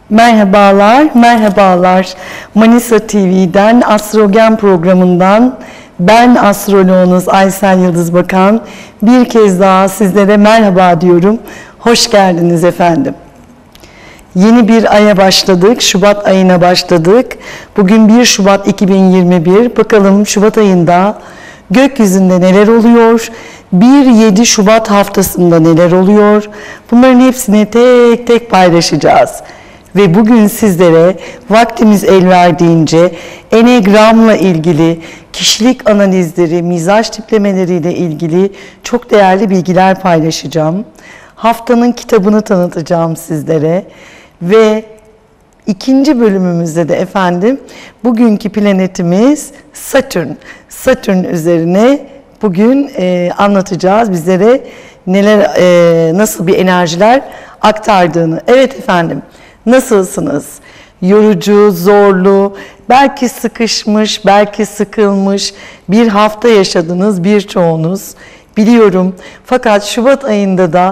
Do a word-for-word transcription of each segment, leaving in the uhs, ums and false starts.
Merhabalar, merhabalar. Manisa T V'den Astrogen programından ben astroloğunuz Aysel Yıldız Bakan bir kez daha sizlere merhaba diyorum. Hoş geldiniz efendim. Yeni bir aya başladık, Şubat ayına başladık. Bugün bir Şubat iki bin yirmi bir. Bakalım Şubat ayında gökyüzünde neler oluyor? bir yedi Şubat haftasında neler oluyor? Bunların hepsini tek tek paylaşacağız. Ve bugün sizlere vaktimiz el verdiğince Enegram'la ilgili kişilik analizleri, mizaç tiplemeleriyle ilgili çok değerli bilgiler paylaşacağım. Haftanın kitabını tanıtacağım sizlere ve ikinci bölümümüzde de efendim bugünkü planetimiz Satürn. Satürn üzerine bugün e, anlatacağız bizlere neler, e, nasıl bir enerjiler aktardığını. Evet efendim. Nasılsınız? Yorucu, zorlu, belki sıkışmış, belki sıkılmış bir hafta yaşadınız birçoğunuz. Biliyorum. Fakat Şubat ayında da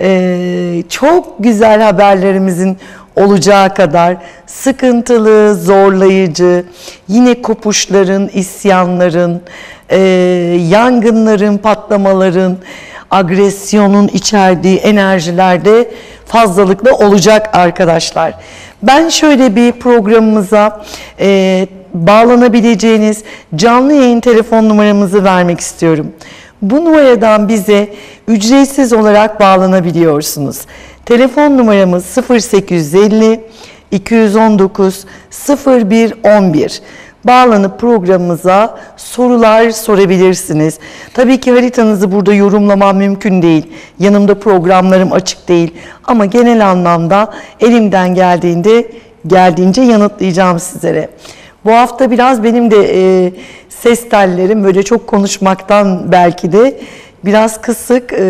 e, çok güzel haberlerimizin olacağı kadar sıkıntılı, zorlayıcı, yine kopuşların, isyanların, e, yangınların, patlamaların, agresyonun içerdiği enerjilerde fazlalıkla olacak arkadaşlar. Ben şöyle bir programımıza e, bağlanabileceğiniz canlı yayın telefon numaramızı vermek istiyorum. Bu numaradan bize ücretsiz olarak bağlanabiliyorsunuz. Telefon numaramız sıfır sekiz yüz elli iki yüz on dokuz sıfır bir on bir. Bağlanıp programımıza sorular sorabilirsiniz. Tabii ki haritanızı burada yorumlamam mümkün değil. Yanımda programlarım açık değil. Ama genel anlamda elimden geldiğinde geldiğince yanıtlayacağım sizlere. Bu hafta biraz benim de e, ses tellerim böyle çok konuşmaktan belki de biraz kısık e,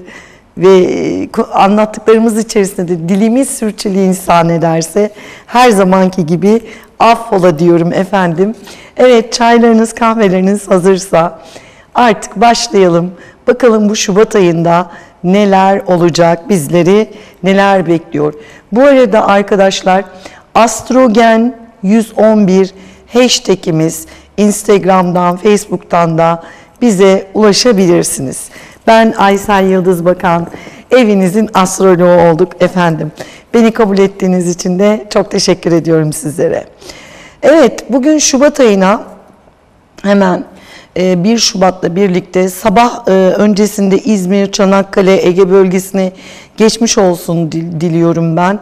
ve anlattıklarımız içerisinde de dilimiz sürçülisan ederse her zamanki gibi affola diyorum efendim. Evet, çaylarınız, kahveleriniz hazırsa artık başlayalım. Bakalım bu Şubat ayında neler olacak, bizleri neler bekliyor. Bu arada arkadaşlar Astrogen yüz on bir hashtagimiz Instagram'dan, Facebook'tan da bize ulaşabilirsiniz. Ben Aysel Yıldız Bakan, evinizin astroloğu olduk efendim. Beni kabul ettiğiniz için de çok teşekkür ediyorum sizlere. Evet, bugün Şubat ayına hemen bir Şubat'la birlikte sabah öncesinde İzmir, Çanakkale, Ege bölgesine geçmiş olsun diliyorum ben.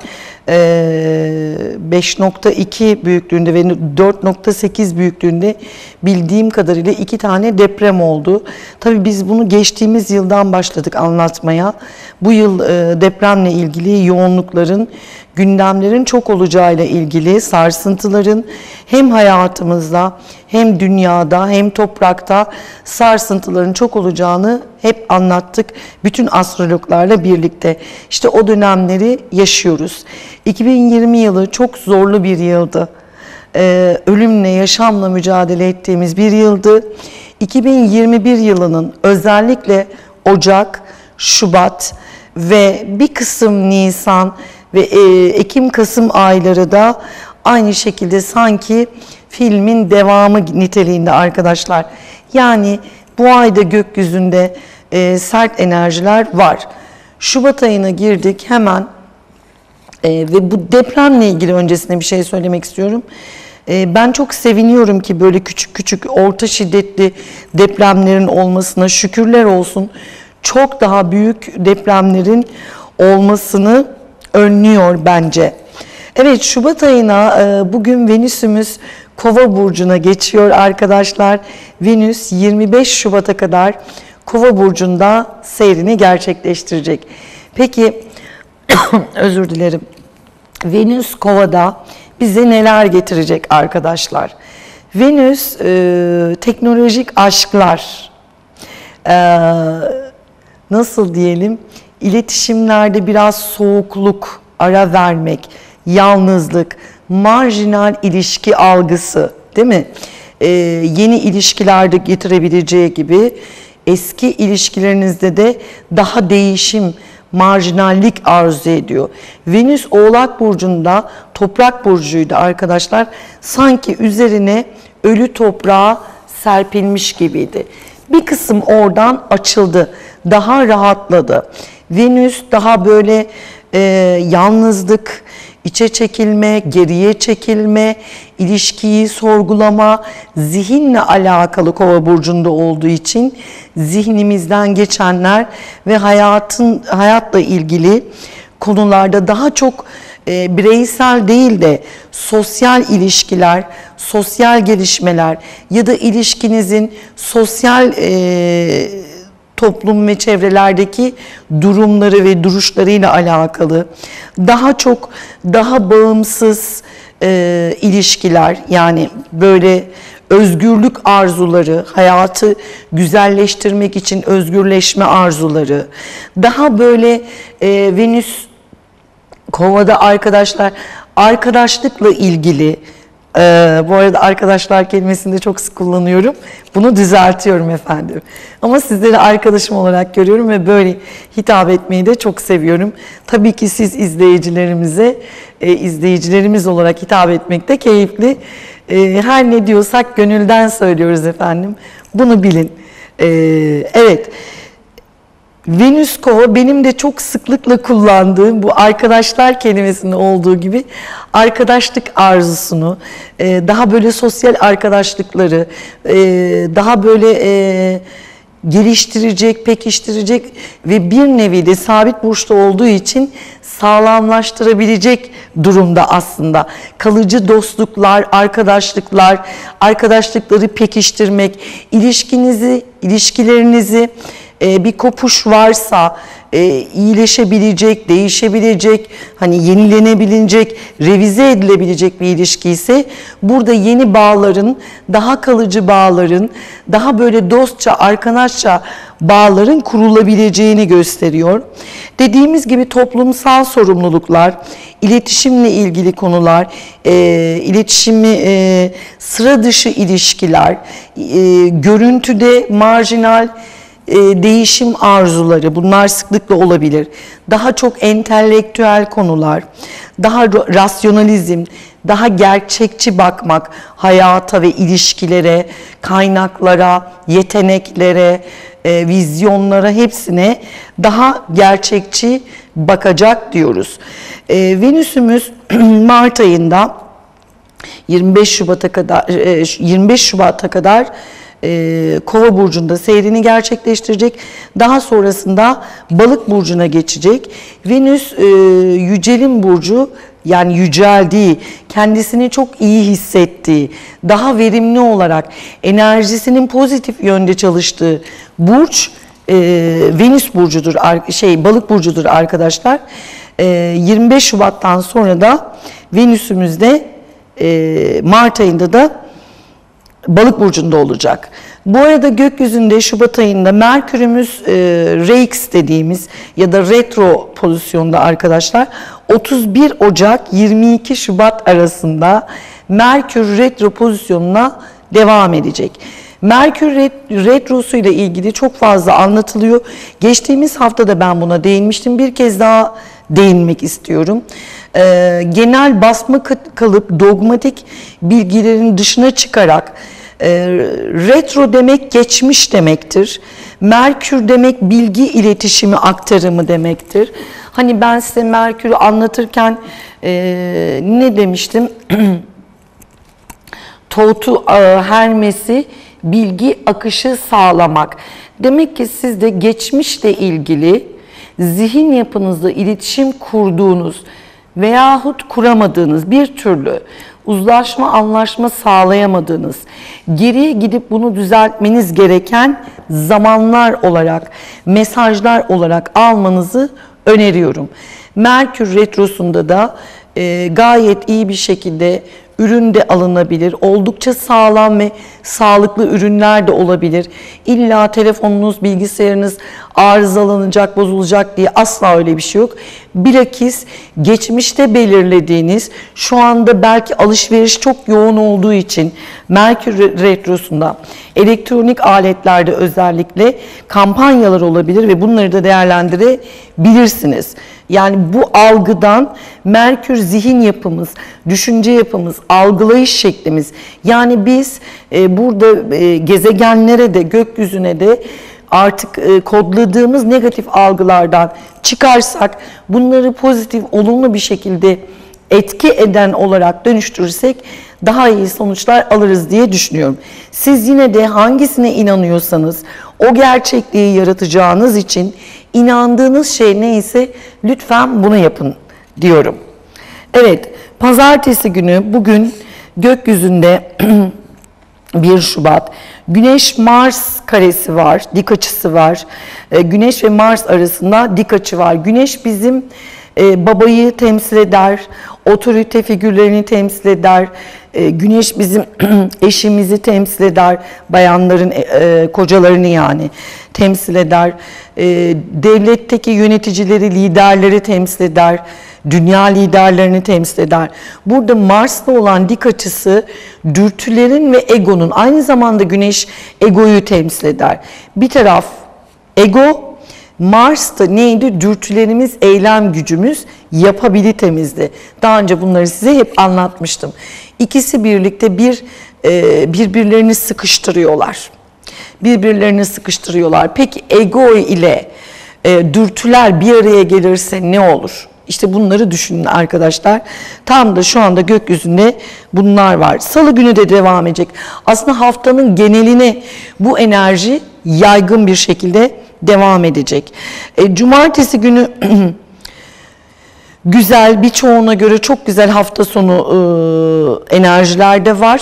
beş nokta iki büyüklüğünde ve dört nokta sekiz büyüklüğünde bildiğim kadarıyla iki tane deprem oldu. Tabii biz bunu geçtiğimiz yıldan başladık anlatmaya. Bu yıl depremle ilgili yoğunlukların, gündemlerin çok olacağıyla ilgili sarsıntıların hem hayatımızda hem dünyada hem toprakta sarsıntıların çok olacağını hep anlattık. Bütün astrologlarla birlikte. İşte o dönemleri yaşıyoruz. iki bin yirmi yılı çok zorlu bir yıldı. Ee, ölümle, yaşamla mücadele ettiğimiz bir yıldı. iki bin yirmi bir yılının özellikle Ocak, Şubat ve bir kısım Nisan ve e, Ekim-Kasım ayları da aynı şekilde sanki filmin devamı niteliğinde arkadaşlar. Yani bu ayda gökyüzünde e, sert enerjiler var. Şubat ayına girdik hemen e, ve bu depremle ilgili öncesinde bir şey söylemek istiyorum. E, ben çok seviniyorum ki böyle küçük küçük orta şiddetli depremlerin olmasına şükürler olsun. Çok daha büyük depremlerin olmasını önlüyor bence. Evet, Şubat ayına e, bugün Venüs'ümüz Kova burcuna geçiyor arkadaşlar. Venüs yirmi beş Şubat'a kadar Kova burcunda seyrini gerçekleştirecek. Peki özür dilerim. Venüs Kova'da bize neler getirecek arkadaşlar? Venüs e, teknolojik aşklar, e, nasıl diyelim, iletişimlerde biraz soğukluk, ara vermek, yalnızlık, marjinal ilişki algısı, değil mi? Ee, yeni ilişkilerde getirebileceği gibi eski ilişkilerinizde de daha değişim, marjinallik arzu ediyor. Venüs Oğlak Burcu'nda, toprak burcuydu arkadaşlar. Sanki üzerine ölü toprağa serpilmiş gibiydi. Bir kısım oradan açıldı, daha rahatladı. Venüs daha böyle e, yalnızlık, içe çekilme, geriye çekilme, ilişkiyi sorgulama, zihinle alakalı Kova burcunda olduğu için zihnimizden geçenler ve hayatın hayatla ilgili konularda daha çok e, bireysel değil de sosyal ilişkiler, sosyal gelişmeler ya da ilişkinizin sosyal e, toplum ve çevrelerdeki durumları ve duruşlarıyla alakalı daha çok daha bağımsız e, ilişkiler, yani böyle özgürlük arzuları, hayatı güzelleştirmek için özgürleşme arzuları, daha böyle e, Venüs Kova'da arkadaşlar arkadaşlıkla ilgili. Ee, bu arada arkadaşlar kelimesini de çok sık kullanıyorum. Bunu düzeltiyorum efendim. Ama sizleri arkadaşım olarak görüyorum ve böyle hitap etmeyi de çok seviyorum. Tabii ki siz izleyicilerimize, e, izleyicilerimiz olarak hitap etmek de keyifli. E, her ne diyorsak gönülden söylüyoruz efendim. Bunu bilin. E, evet. Venüs Kova benim de çok sıklıkla kullandığım bu arkadaşlar kelimesinde olduğu gibi arkadaşlık arzusunu, daha böyle sosyal arkadaşlıkları, daha böyle geliştirecek, pekiştirecek ve bir nevi de sabit burçta olduğu için sağlamlaştırabilecek durumda aslında. Kalıcı dostluklar, arkadaşlıklar, arkadaşlıkları pekiştirmek, ilişkinizi, ilişkilerinizi bir kopuş varsa iyileşebilecek, değişebilecek, hani yenilenebilecek, revize edilebilecek bir ilişki ise burada yeni bağların, daha kalıcı bağların, daha böyle dostça, arkadaşça bağların kurulabileceğini gösteriyor. Dediğimiz gibi toplumsal sorumluluklar, iletişimle ilgili konular, e, iletişimi e, sıra dışı ilişkiler, e, görüntüde marjinal E, değişim arzuları, bunlar sıklıkla olabilir. Daha çok entelektüel konular, daha rasyonalizm, daha gerçekçi bakmak hayata ve ilişkilere, kaynaklara, yeteneklere, e, vizyonlara, hepsine daha gerçekçi bakacak diyoruz. E, Venüs'ümüz Mart ayında yirmi beş Şubat'a kadar e, yirmi beş Şubat'a kadar Ee, Kova burcunda seyrini gerçekleştirecek. Daha sonrasında Balık burcuna geçecek. Venüs e, yücelim burcu, yani yüceldiği, kendisini çok iyi hissettiği, daha verimli olarak enerjisinin pozitif yönde çalıştığı burç e, Venüs burcudur, şey Balık burcudur arkadaşlar. E, yirmi beş Şubat'tan sonra da Venüs'ümüzde e, Mart ayında da Balık burcunda olacak. Bu arada gökyüzünde Şubat ayında Merkürümüz e, R X dediğimiz ya da retro pozisyonda arkadaşlar otuz bir Ocak yirmi iki Şubat arasında Merkür retro pozisyonuna devam edecek. Merkür retrosu ile ilgili çok fazla anlatılıyor. Geçtiğimiz hafta da ben buna değinmiştim. Bir kez daha değinmek istiyorum. Ee, genel basma kalıp dogmatik bilgilerin dışına çıkarak e, retro demek geçmiş demektir. Merkür demek bilgi iletişimi aktarımı demektir. Hani ben size Merkür'ü anlatırken e, ne demiştim? Totu e, Hermes'i bilgi akışı sağlamak. Demek ki siz de geçmişle ilgili zihin yapınızda iletişim kurduğunuz veyahut kuramadığınız, bir türlü uzlaşma, anlaşma sağlayamadığınız, geriye gidip bunu düzeltmeniz gereken zamanlar olarak, mesajlar olarak almanızı öneriyorum. Merkür retrosunda da e, gayet iyi bir şekilde ürün de alınabilir. Oldukça sağlam ve sağlıklı ürünler de olabilir. İlla telefonunuz, bilgisayarınız arızalanacak, bozulacak diye asla öyle bir şey yok. Bilakis geçmişte belirlediğiniz, şu anda belki alışveriş çok yoğun olduğu için Merkür Retrosu'nda elektronik aletlerde özellikle kampanyalar olabilir ve bunları da değerlendirebilirsiniz. Yani bu algıdan Merkür zihin yapımız, düşünce yapımız, algılayış şeklimiz, yani biz e, burada e, gezegenlere de gökyüzüne de artık e, kodladığımız negatif algılardan çıkarsak, bunları pozitif, olumlu bir şekilde etki eden olarak dönüştürürsek daha iyi sonuçlar alırız diye düşünüyorum. Siz yine de hangisine inanıyorsanız o gerçekliği yaratacağınız için inandığınız şey neyse lütfen bunu yapın diyorum. Evet, pazartesi günü bugün gökyüzünde bir Şubat, Güneş-Mars karesi var, dik açısı var. Güneş ve Mars arasında dik açı var. Güneş bizim e, babayı temsil eder, otorite figürlerini temsil eder. E, güneş bizim eşimizi temsil eder, bayanların e, kocalarını yani temsil eder. E, devletteki yöneticileri, liderleri temsil eder. Dünya liderlerini temsil eder. Burada Mars'la olan dik açısı dürtülerin ve egonun, aynı zamanda Güneş egoyu temsil eder. Bir taraf ego, Mars'ta neydi? Dürtülerimiz, eylem gücümüz, yapabilitemizdi. Daha önce bunları size hep anlatmıştım. İkisi birlikte bir e, birbirlerini sıkıştırıyorlar. Birbirlerini sıkıştırıyorlar. Peki ego ile e, dürtüler bir araya gelirse ne olur? İşte bunları düşünün arkadaşlar. Tam da şu anda gökyüzünde bunlar var. Salı günü de devam edecek. Aslında haftanın geneline bu enerji yaygın bir şekilde devam edecek. E, Cumartesi günü güzel, birçoğuna göre çok güzel hafta sonu e, enerjiler de var.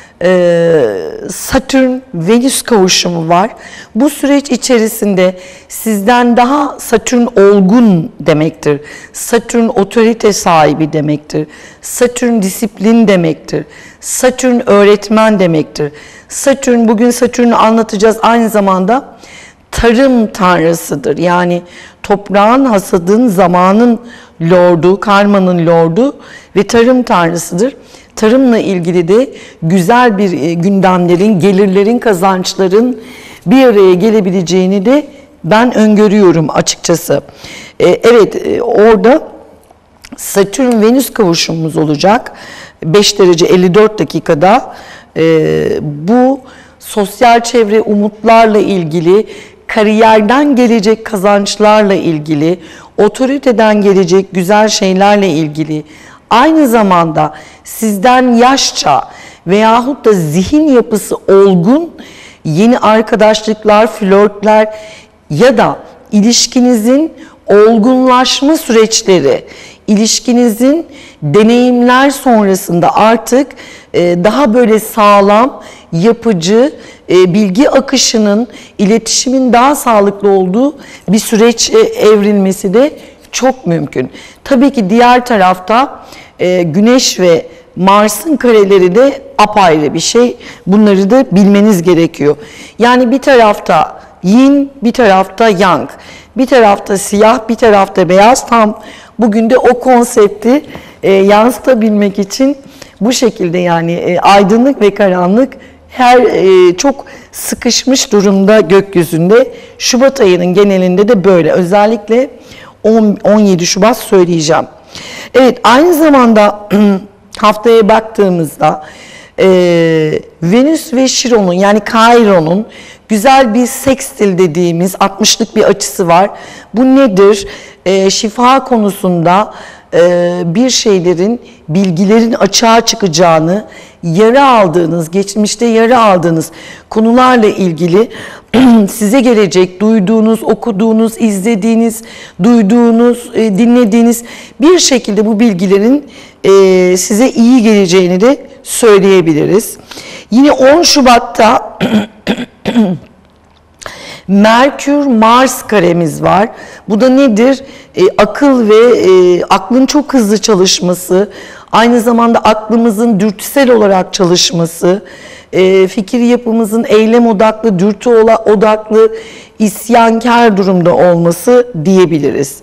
Satürn-Venüs kavuşumu var. Bu süreç içerisinde sizden daha Satürn olgun demektir. Satürn otorite sahibi demektir. Satürn disiplin demektir. Satürn öğretmen demektir. Satürn, bugün Satürn'ü anlatacağız, aynı zamanda tarım tanrısıdır. Yani toprağın, hasadın, zamanın lordu, karmanın lordu ve tarım tanrısıdır. Tarımla ilgili de güzel bir gündemlerin, gelirlerin, kazançların bir araya gelebileceğini de ben öngörüyorum açıkçası. Ee, evet, orada Satürn-Venüs kavuşumumuz olacak. beş derece elli dört dakikada. Ee, bu sosyal çevre, umutlarla ilgili, kariyerden gelecek kazançlarla ilgili, otoriteden gelecek güzel şeylerle ilgili, aynı zamanda sizden yaşça veyahut da zihin yapısı olgun yeni arkadaşlıklar, flörtler ya da ilişkinizin olgunlaşma süreçleri, ilişkinizin deneyimler sonrasında artık daha böyle sağlam, yapıcı, bilgi akışının, iletişimin daha sağlıklı olduğu bir süreç evrilmesi de çok mümkün. Tabii ki diğer tarafta Güneş ve Mars'ın kareleri de apayrı bir şey. Bunları da bilmeniz gerekiyor. Yani bir tarafta yin, bir tarafta yang. Bir tarafta siyah, bir tarafta beyaz. Tam bugün de o konsepti e, yansıtabilmek için bu şekilde, yani e, aydınlık ve karanlık her e, çok sıkışmış durumda gökyüzünde. Şubat ayının genelinde de böyle. Özellikle on, on yedi Şubat söyleyeceğim. Evet, aynı zamanda haftaya baktığımızda e, Venüs ve Şiron'un, yani Kairon'un güzel bir sekstil dediğimiz altmışlık bir açısı var. Bu nedir? E, şifa konusunda e, bir şeylerin, bilgilerin açığa çıkacağını, yara aldığınız, geçmişte yara aldığınız konularla ilgili size gelecek, duyduğunuz, okuduğunuz, izlediğiniz, duyduğunuz, e, dinlediğiniz bir şekilde bu bilgilerin e, size iyi geleceğini de söyleyebiliriz. Yine on Şubat'ta Merkür-Mars karemiz var. Bu da nedir? E, akıl ve e, aklın çok hızlı çalışması, aynı zamanda aklımızın dürtüsel olarak çalışması, e, fikir yapımızın eylem odaklı, dürtü odaklı, isyankar durumda olması diyebiliriz.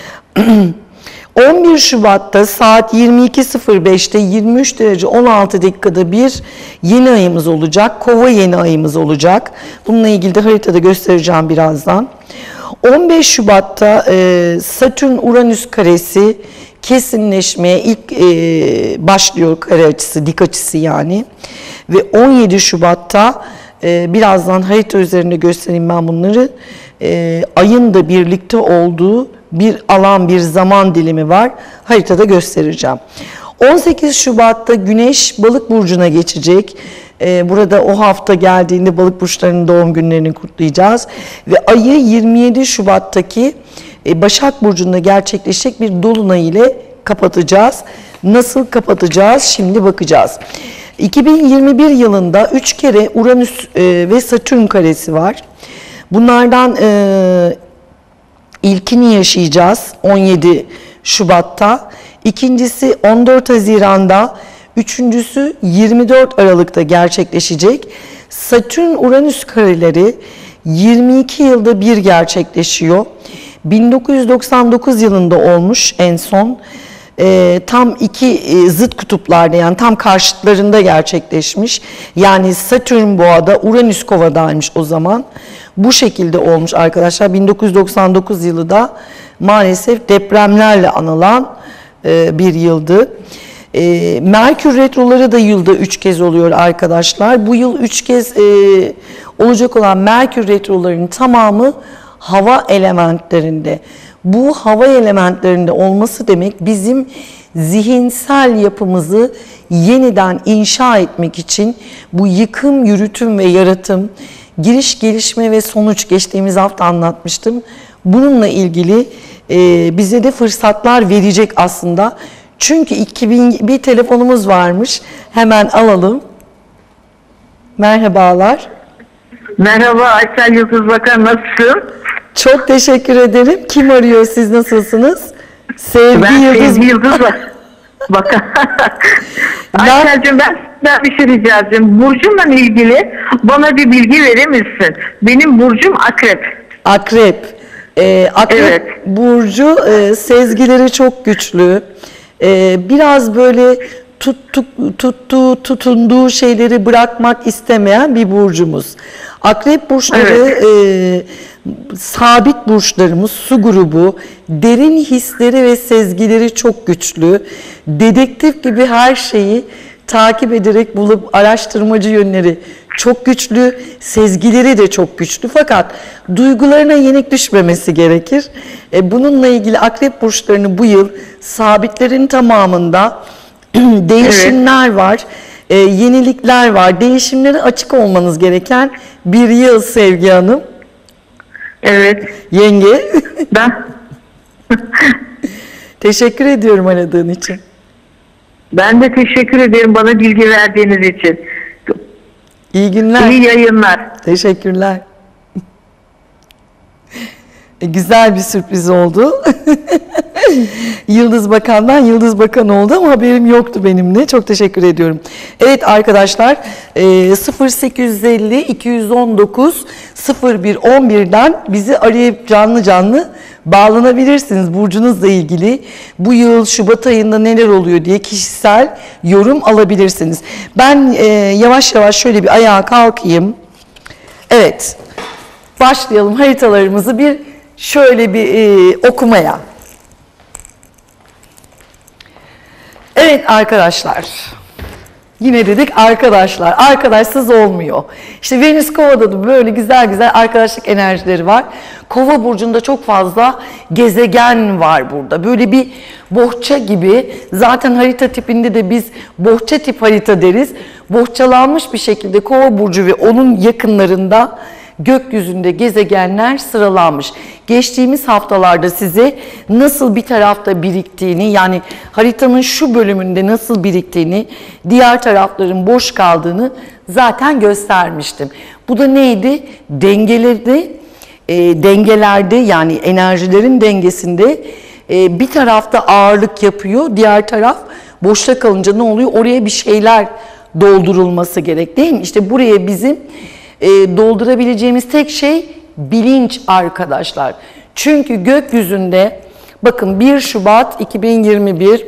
on bir Şubat'ta saat yirmi iki sıfır beşte yirmi üç derece on altı dakikada bir yeni ayımız olacak. Kova yeni ayımız olacak. Bununla ilgili de haritada göstereceğim birazdan. on beş Şubat'ta e, Satürn-Uranüs karesi kesinleşmeye ilk e, başlıyor, kare açısı, dik açısı yani. Ve on yedi Şubat'ta e, birazdan harita üzerinde göstereyim ben bunları. E, ayın da birlikte olduğu bir alan, bir zaman dilimi var. Haritada göstereceğim. on sekiz Şubat'ta Güneş Balık burcuna geçecek. Ee, burada o hafta geldiğinde balık burçlarının doğum günlerini kutlayacağız. Ve ayı yirmi yedi Şubat'taki e, Başak burcunda gerçekleşecek bir dolunay ile kapatacağız. Nasıl kapatacağız? Şimdi bakacağız. iki bin yirmi bir yılında üç kere Uranüs e, ve Satürn karesi var. Bunlardan e, İlkini yaşayacağız on yedi Şubat'ta, ikincisi on dört Haziran'da, üçüncüsü yirmi dört Aralık'ta gerçekleşecek. Satürn-Uranüs kareleri yirmi iki yılda bir gerçekleşiyor. bin dokuz yüz doksan dokuz yılında olmuş en son. E, tam iki e, zıt kutuplarda, yani tam karşıtlarında gerçekleşmiş. Yani Satürn Boğa'da, Uranüs Kova'daymış o zaman. Bu şekilde olmuş arkadaşlar. bin dokuz yüz doksan dokuz yılı da maalesef depremlerle anılan e, bir yıldı. E, Merkür retroları da yılda üç kez oluyor arkadaşlar. Bu yıl üç kez e, olacak olan Merkür retrolarının tamamı hava elementlerinde. Bu hava elementlerinde olması demek bizim zihinsel yapımızı yeniden inşa etmek için bu yıkım, yürütüm ve yaratım, giriş, gelişme ve sonuç, geçtiğimiz hafta anlatmıştım. Bununla ilgili e, bize de fırsatlar verecek aslında. Çünkü iki bin bir telefonumuz varmış. Hemen alalım. Merhabalar. Merhaba Aysel Yıldız Bakan, nasılsın? Çok teşekkür ederim. Kim arıyor? Siz nasılsınız? Sevgi ben Yıldız. Sevgi Yıldız Bakan. Aysel'cim ben sizden bir şey rica edeceğim. Burcumla ilgili bana bir bilgi verir misin? Benim burcum Akrep. Akrep. Ee, Akrep Evet. burcu e, sezgileri çok güçlü. E, biraz böyle tuttuk, tuttuğu, tutunduğu şeyleri bırakmak istemeyen bir burcumuz. Akrep burçları Evet. e, sabit burçlarımız, su grubu, derin hisleri ve sezgileri çok güçlü. Dedektif gibi her şeyi takip ederek bulup araştırmacı yönleri çok güçlü, sezgileri de çok güçlü, fakat duygularına yenik düşmemesi gerekir. E, bununla ilgili akrep burçlarını bu yıl sabitlerin tamamında değişimler evet. var, e, yenilikler var, değişimlere açık olmanız gereken bir yıl Sevgi Hanım. Evet. Yenge. Ben teşekkür ediyorum aradığın için. Ben de teşekkür ederim bana bilgi verdiğiniz için. İyi günler. İyi yayınlar. Teşekkürler. Güzel bir sürpriz oldu. Yıldız Bakan'dan Yıldız Bakan oldu ama haberim yoktu benim de. Çok teşekkür ediyorum. Evet arkadaşlar, sıfır sekiz elli iki yüz on dokuz sıfır bir on bir'den bizi arayıp canlı canlı bağlanabilirsiniz. Burcunuzla ilgili bu yıl Şubat ayında neler oluyor diye kişisel yorum alabilirsiniz. Ben e, yavaş yavaş şöyle bir ayağa kalkayım. Evet, başlayalım haritalarımızı bir şöyle bir e, okumaya. Evet arkadaşlar, yine dedik arkadaşlar, arkadaşsız olmuyor. İşte Venüs Kova'da da böyle güzel güzel arkadaşlık enerjileri var. Kova burcunda çok fazla gezegen var burada. Böyle bir bohça gibi, zaten harita tipinde de biz bohça tip harita deriz. Bohçalanmış bir şekilde Kova burcu ve onun yakınlarında gökyüzünde gezegenler sıralanmış. Geçtiğimiz haftalarda size nasıl bir tarafta biriktiğini, yani haritanın şu bölümünde nasıl biriktiğini, diğer tarafların boş kaldığını zaten göstermiştim. Bu da neydi? Dengeleri e, dengelerde, yani enerjilerin dengesinde e, bir tarafta ağırlık yapıyor, diğer taraf boşta kalınca ne oluyor? Oraya bir şeyler doldurulması gerek, değil mi? İşte buraya bizim e, doldurabileceğimiz tek şey bilinç arkadaşlar. Çünkü gökyüzünde bakın bir Şubat iki bin yirmi bir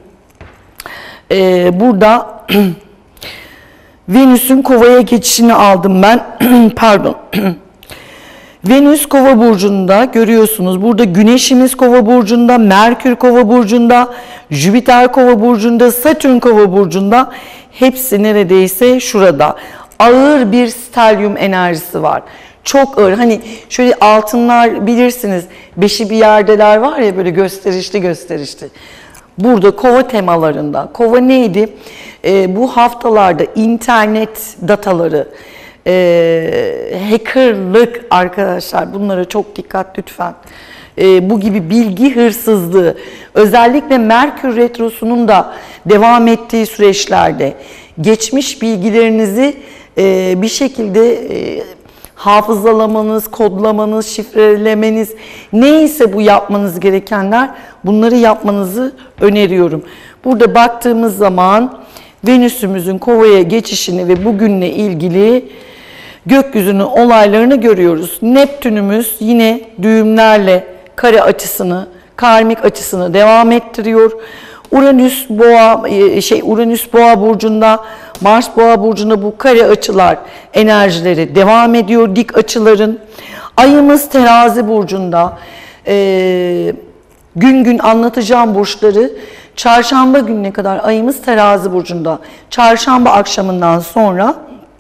e, burada Venüs'ün Kova'ya geçişini aldım ben. Pardon. Venüs Kova burcunda görüyorsunuz. Burada Güneşimiz Kova burcunda, Merkür Kova burcunda, Jüpiter Kova burcunda, Satürn Kova burcunda. Hepsi neredeyse şurada. Ağır bir stelyum enerjisi var. Çok ağır. Hani şöyle altınlar bilirsiniz. Beşi bir yerdeler var ya, böyle gösterişli gösterişli. Burada Kova temalarında. Kova neydi? Ee, bu haftalarda internet dataları, e, hackerlık arkadaşlar, bunlara çok dikkat lütfen. E, bu gibi bilgi hırsızlığı, özellikle Merkür Retrosu'nun da devam ettiği süreçlerde geçmiş bilgilerinizi e, bir şekilde e, hafızalamanız, kodlamanız, şifrelemeniz, neyse bu yapmanız gerekenler, bunları yapmanızı öneriyorum. Burada baktığımız zaman Venüs'ümüzün Kova'ya geçişini ve bugünle ilgili gökyüzünün olaylarını görüyoruz. Neptünümüz yine düğümlerle kare açısını, karmik açısını devam ettiriyor. Uranüs Boğa şey Uranüs Boğa burcunda, Mars Boğa burcunda bu kare açılar enerjileri devam ediyor, dik açıların. Ayımız Terazi burcunda. Ee, gün gün anlatacağım burçları. Çarşamba gününe kadar ayımız Terazi burcunda. Çarşamba akşamından sonra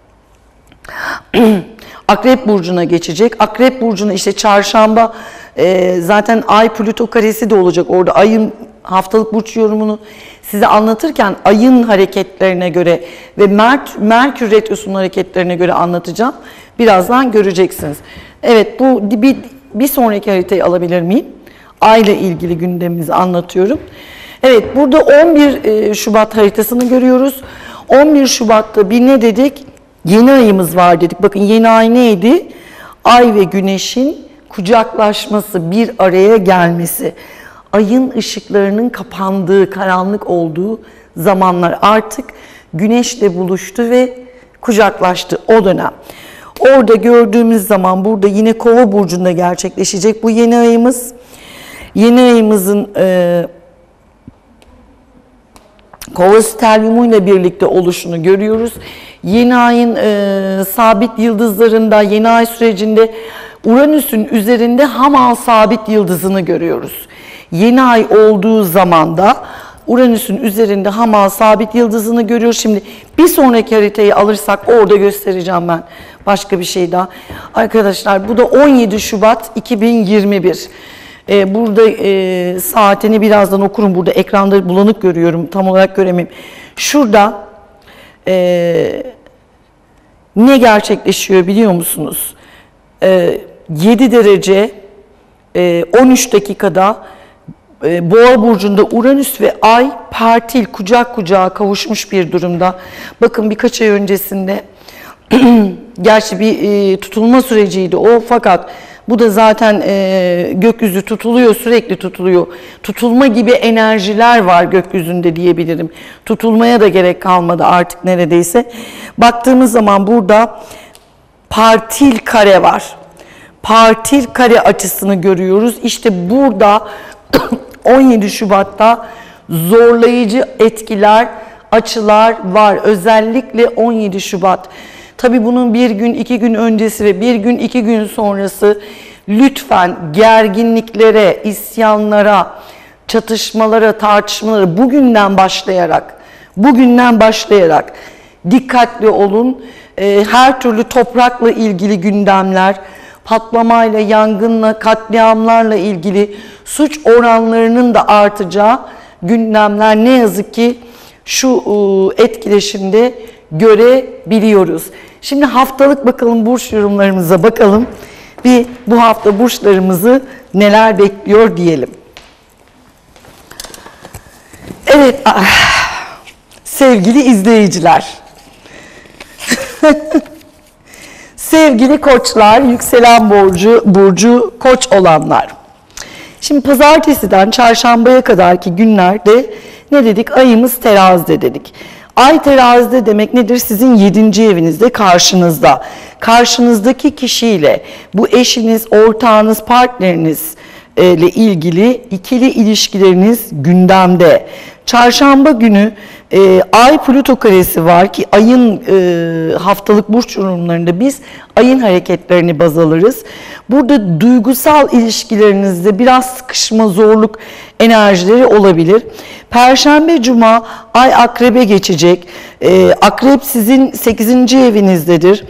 Akrep burcuna geçecek. Akrep burcuna işte çarşamba e, zaten Ay Plüto karesi de olacak orada. Ayın haftalık burç yorumunu size anlatırken ayın hareketlerine göre ve Mer Merkür Retrosu'nun hareketlerine göre anlatacağım. Birazdan göreceksiniz. Evet, bu bir, bir sonraki haritayı alabilir miyim? Ay ile ilgili gündemimizi anlatıyorum. Evet, burada on bir Şubat haritasını görüyoruz. on bir Şubat'ta bir ne dedik? Yeni ayımız var dedik. Bakın yeni ay neydi? Ay ve Güneş'in kucaklaşması, bir araya gelmesi. Ayın ışıklarının kapandığı, karanlık olduğu zamanlar, artık Güneş'le buluştu ve kucaklaştı o dönem. Orada gördüğümüz zaman burada yine Kova burcunda gerçekleşecek bu yeni ayımız. Yeni ayımızın e, Kova stelyumuyla birlikte oluşunu görüyoruz. Yeni ayın e, sabit yıldızlarında, yeni ay sürecinde Uranüs'ün üzerinde Hamal sabit yıldızını görüyoruz. Yeni ay olduğu zaman da Uranüs'ün üzerinde Hamal sabit yıldızını görüyoruz. Şimdi bir sonraki haritayı alırsak orada göstereceğim ben başka bir şey daha. Arkadaşlar bu da on yedi Şubat iki bin yirmi bir. Ee, burada e, saatini birazdan okurum. Burada ekranda bulanık görüyorum. Tam olarak göremeyim. Şurada e, ne gerçekleşiyor biliyor musunuz? E, yedi derece e, on üç dakikada e, Boğa burcunda Uranüs ve Ay partil, kucak kucağa kavuşmuş bir durumda. Bakın birkaç ay öncesinde gerçi bir e, tutulma süreciydi o, fakat bu da zaten e, gökyüzü tutuluyor, sürekli tutuluyor. Tutulma gibi enerjiler var gökyüzünde diyebilirim. Tutulmaya da gerek kalmadı artık neredeyse. Baktığımız zaman burada partil kare var. Partil kare açısını görüyoruz. İşte burada on yedi Şubat'ta zorlayıcı etkiler, açılar var. Özellikle on yedi Şubat. Tabii bunun bir gün, iki gün öncesi ve bir gün, iki gün sonrası lütfen gerginliklere, isyanlara, çatışmalara, tartışmalara bugünden başlayarak, bugünden başlayarak dikkatli olun. Her türlü toprakla ilgili gündemler, patlamayla, yangınla, katliamlarla ilgili suç oranlarının da artacağı gündemler ne yazık ki şu etkileşimde görebiliyoruz. Şimdi haftalık bakalım burç yorumlarımıza bakalım. Bir bu hafta burçlarımızı neler bekliyor diyelim. Evet sevgili izleyiciler. Sevgili koçlar, yükselen burcu, burcu koç olanlar. Şimdi pazartesiden çarşambaya kadarki günlerde ne dedik? Ayımız terazide dedik. Ay terazide demek nedir? Sizin yedinci evinizde, karşınızda. Karşınızdaki kişiyle, bu eşiniz, ortağınız, partneriniz ile ilgili ikili ilişkileriniz gündemde. Çarşamba günü e, Ay Plüto karesi var ki ayın e, haftalık burç yorumlarında biz ayın hareketlerini baz alırız. Burada duygusal ilişkilerinizde biraz sıkışma, zorluk enerjileri olabilir. Perşembe, Cuma Ay Akrep'e geçecek. E, Akrep sizin sekizinci evinizdedir.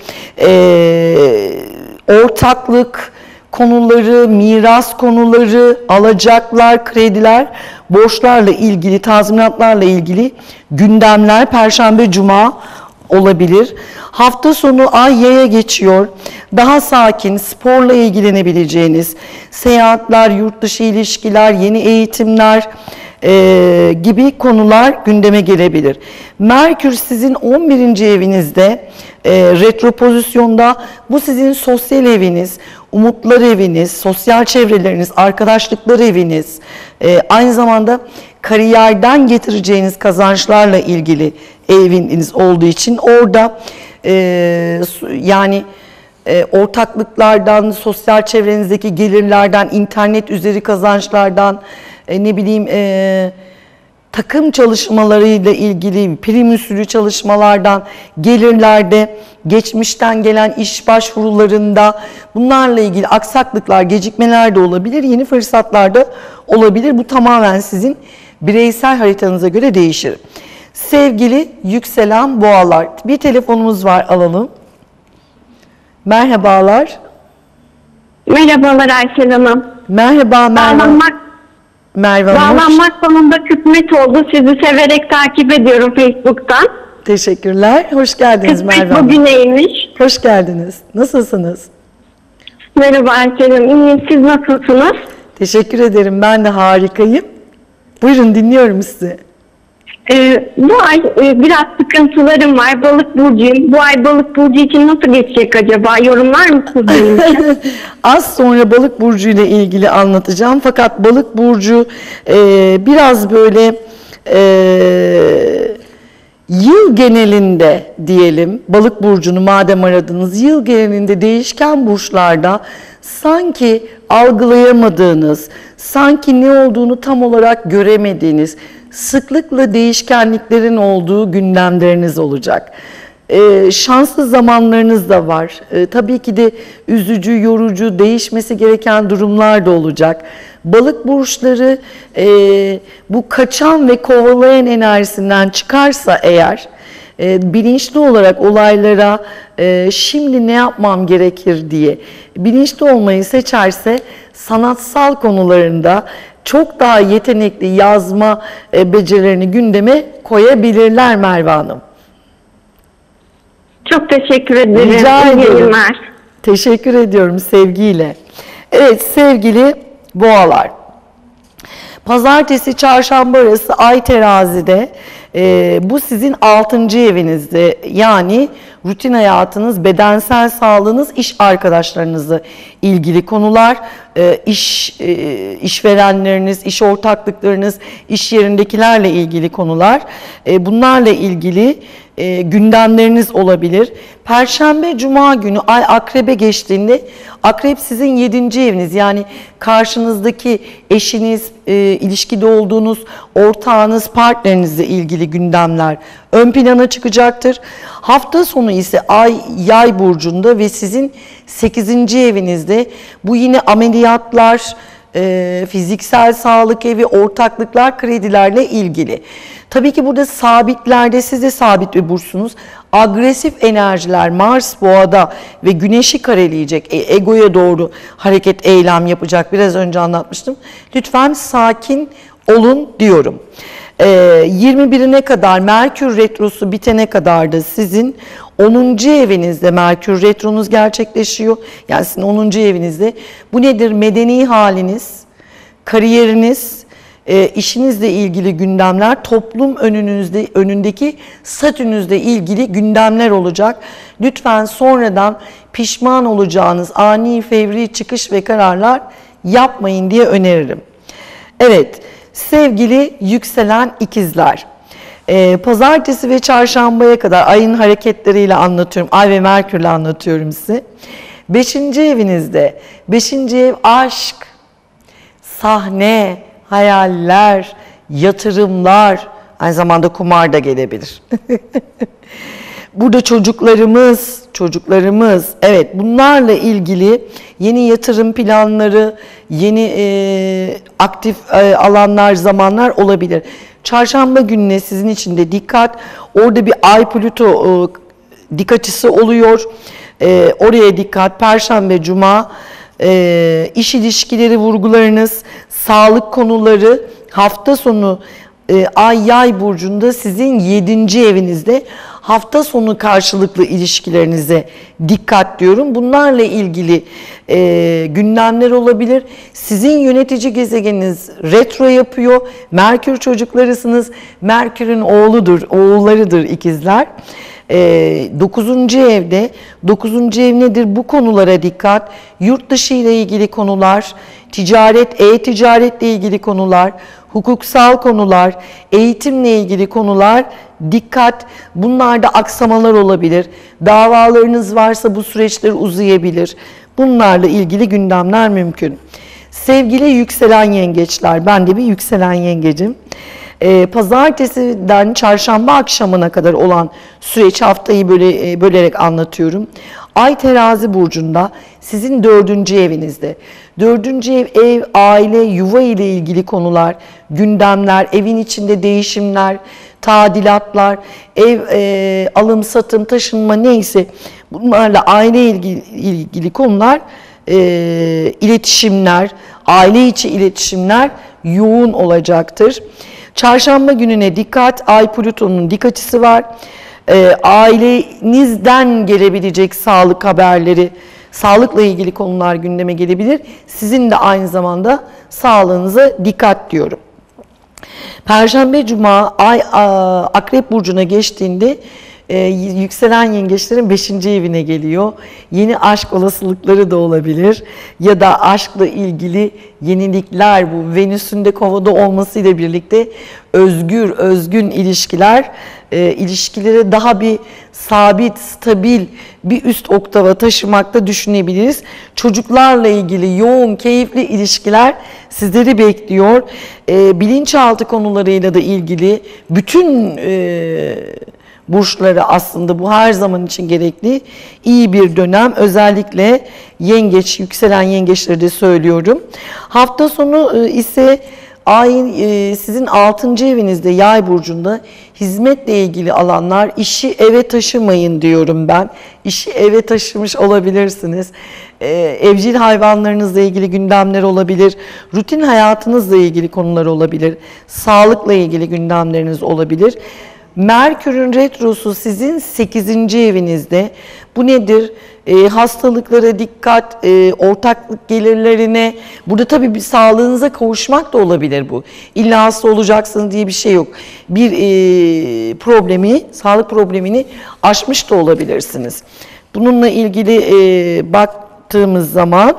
E, ortaklık konuları, miras konuları, alacaklar, krediler, borçlarla ilgili, tazminatlarla ilgili gündemler Perşembe, Cuma olabilir. Hafta sonu Ay Yay'a geçiyor. Daha sakin, sporla ilgilenebileceğiniz, seyahatler, yurt dışı ilişkiler, yeni eğitimler e, gibi konular gündeme gelebilir. Merkür sizin on birinci evinizde, e, retro pozisyonda. Bu sizin sosyal eviniz, umutlar eviniz, sosyal çevreleriniz, arkadaşlıklar eviniz, e, aynı zamanda kariyerden getireceğiniz kazançlarla ilgili eviniz olduğu için orada e, yani e, ortaklıklardan, sosyal çevrenizdeki gelirlerden, internet üzeri kazançlardan, e, ne bileyim e, takım çalışmalarıyla ilgili prim usulü çalışmalardan, gelirlerde, geçmişten gelen iş başvurularında bunlarla ilgili aksaklıklar, gecikmeler de olabilir, yeni fırsatlar da olabilir. Bu tamamen sizin bireysel haritanıza göre değişir. Sevgili yükselen boğalar, bir telefonumuz var, alalım. Merhabalar. Merhabalar Ayşel Hanım. Merhaba Merve. Bağlanmak, Merve Hanım. bağlanmak sonunda kısmet oldu. Sizi severek takip ediyorum Facebook'tan. Teşekkürler. Hoş geldiniz Merve Kısmet Hanım. bugüneymiş. Hoş geldiniz. Nasılsınız? Merhaba Ayşel Hanım. İyiyim. Siz nasılsınız? Teşekkür ederim. Ben de harikayım. Buyurun, dinliyorum sizi. Ee, bu ay e, biraz sıkıntılarım var. Balık burcuyum. Bu ay balık burcu için nasıl geçecek acaba? Yorumlar mısınız benim için? Az sonra balık burcu ile ilgili anlatacağım. Fakat balık burcu e, biraz böyle e, yıl genelinde diyelim, balık burcunu madem aradınız, yıl genelinde değişken burçlarda sanki algılayamadığınız, sanki ne olduğunu tam olarak göremediğiniz, sıklıkla değişkenliklerin olduğu gündemleriniz olacak. Ee, şanslı zamanlarınız da var. Ee, tabii ki de üzücü, yorucu, değişmesi gereken durumlar da olacak. Balık burçları e, bu kaçan ve kovalayan enerjisinden çıkarsa eğer, e, bilinçli olarak olaylara e, şimdi ne yapmam gerekir diye bilinçli olmayı seçerse sanatsal konularında çok daha yetenekli yazma e, becerilerini gündeme koyabilirler Merve Hanım. Çok teşekkür ederim. Rica İyi ederim. yayınlar. Teşekkür ediyorum sevgiyle. Evet sevgili boğalar. Pazartesi, çarşamba arası Ay terazide. E, bu sizin altıncı evinizde. Yani rutin hayatınız, bedensel sağlığınız, iş arkadaşlarınızla ilgili konular, e, iş e, işverenleriniz, iş ortaklıklarınız, iş yerindekilerle ilgili konular. E, bunlarla ilgili e, gündemleriniz olabilir. Perşembe, Cuma günü Ay Akrep'e geçtiğinde, Akrep sizin yedinci eviniz. Yani karşınızdaki eşiniz, e, ilişkide olduğunuz ortağınız, partnerinizle ilgili gündemler ön plana çıkacaktır. Hafta sonu ise Ay Yay burcunda ve sizin sekizinci evinizde. Bu yine ameliyatlar, e, fiziksel sağlık evi, ortaklıklar, kredilerle ilgili. Tabii ki burada sabitlerde siz de sabit bir burçsunuz. Agresif enerjiler Mars Boğa'da ve Güneş'i kareleyecek, e, egoya doğru hareket, eylem yapacak. Biraz önce anlatmıştım. Lütfen sakin olun diyorum. E, yirmi birine kadar Merkür Retrosu bitene kadar da sizin onuncu evinizde Merkür Retronuz gerçekleşiyor. Yani sizin onuncu evinizde. Bu nedir? Medeni haliniz, kariyeriniz, e, işinizle ilgili gündemler, toplum önünüzde önündeki statünüzle ilgili gündemler olacak. Lütfen sonradan pişman olacağınız ani fevri çıkış ve kararlar yapmayın diye öneririm. Evet, sevgili yükselen ikizler. Ee, pazartesi ve çarşambaya kadar ayın hareketleriyle anlatıyorum. Ay ve Merkür'le anlatıyorum size. Beşinci evinizde, beşinci ev aşk, sahne, hayaller, yatırımlar, aynı zamanda kumar da gelebilir. Burada çocuklarımız, çocuklarımız, evet bunlarla ilgili yeni yatırım planları, yeni e, aktif e, alanlar, zamanlar olabilir. Çarşamba gününe sizin için de dikkat, orada bir Ay Plüto e, dik açısı oluyor, e, oraya dikkat. Perşembe, Cuma, e, iş ilişkileri vurgularınız, sağlık konuları, hafta sonu e, Ay Yay burcunda sizin yedinci evinizde. Hafta sonu karşılıklı ilişkilerinize dikkat diyorum. Bunlarla ilgili e, gündemler olabilir. Sizin yönetici gezegeniniz retro yapıyor. Merkür çocuklarısınız. Merkür'ün oğludur, oğullarıdır ikizler. E, dokuzuncu evde, dokuzuncu ev nedir? Bu konulara dikkat. Yurt dışı ile ilgili konular, ticaret, e-ticaretle ilgili konular, hukuksal konular, eğitimle ilgili konular, dikkat. Bunlarda aksamalar olabilir. Davalarınız varsa bu süreçler uzayabilir. Bunlarla ilgili gündemler mümkün. Sevgili yükselen yengeçler, ben de bir yükselen yengecim. Ee, Pazartesiden çarşamba akşamına kadar olan süreç, haftayı böyle e, bölerek anlatıyorum. Ay Terazi burcunda, sizin dördüncü evinizde. Dördüncü ev, ev, aile, yuva ile ilgili konular, gündemler, evin içinde değişimler, tadilatlar, ev e, alım, satım, taşınma neyse bunlarla aile ilgili, ilgili konular, e, iletişimler, aile içi iletişimler yoğun olacaktır. Çarşamba gününe dikkat, Ay Plüton'un dik açısı var. E, ailenizden gelebilecek sağlık haberleri, sağlıkla ilgili konular gündeme gelebilir. Sizin de aynı zamanda sağlığınıza dikkat diyorum. Perşembe, Cuma, Ay a, Akrep burcuna geçtiğinde e, yükselen yengeçlerin beşinci evine geliyor. Yeni aşk olasılıkları da olabilir. Ya da aşkla ilgili yenilikler, bu Venüs'ün de Kova'da olmasıyla birlikte özgür, özgün ilişkiler, e, ilişkileri daha bir sabit, stabil bir üst oktava taşımakta düşünebiliriz. Çocuklarla ilgili yoğun, keyifli ilişkiler sizleri bekliyor. E, bilinçaltı konularıyla da ilgili bütün e, burçları, aslında bu her zaman için gerekli iyi bir dönem. Özellikle yengeç, yükselen yengeçleri de söylüyorum. Hafta sonu ise Ayın sizin altıncı evinizde, Yay burcunda, hizmetle ilgili alanlar, işi eve taşımayın diyorum ben. İşi eve taşımış olabilirsiniz. Evcil hayvanlarınızla ilgili gündemler olabilir. Rutin hayatınızla ilgili konular olabilir. Sağlıkla ilgili gündemleriniz olabilir. Merkür'ün retrosu sizin sekizinci evinizde. Bu nedir? E, hastalıklara dikkat, e, ortaklık gelirlerine, burada tabii bir sağlığınıza kavuşmak da olabilir bu. İlla hasta olacaksınız diye bir şey yok. Bir e, problemi, sağlık problemini aşmış da olabilirsiniz. Bununla ilgili e, baktığımız zaman,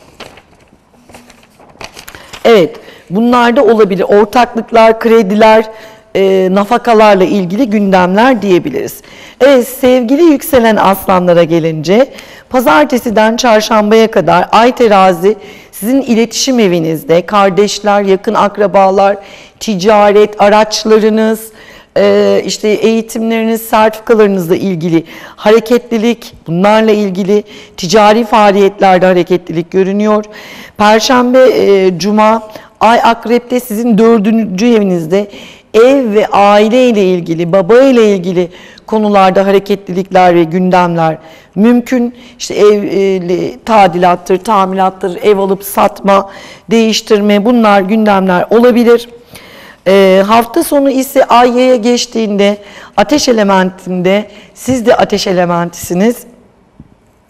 evet, bunlar da olabilir. Ortaklıklar, krediler, E, nafakalarla ilgili gündemler diyebiliriz. Evet, sevgili yükselen aslanlara gelince, pazartesiden çarşambaya kadar Ay Terazi sizin iletişim evinizde, kardeşler, yakın akrabalar, ticaret, araçlarınız, e, işte eğitimleriniz, sertifikalarınızla ilgili hareketlilik, bunlarla ilgili ticari faaliyetlerde hareketlilik görünüyor. Perşembe, e, Cuma, Ay Akrep'te sizin dördüncü evinizde. Ev ve aile ile ilgili, baba ile ilgili konularda hareketlilikler ve gündemler mümkün. İşte ev e, tadilattır, tamilattır, ev alıp satma, değiştirme, bunlar gündemler olabilir. E, hafta sonu ise Ay Yay'a geçtiğinde ateş elementinde, siz de ateş elementisiniz.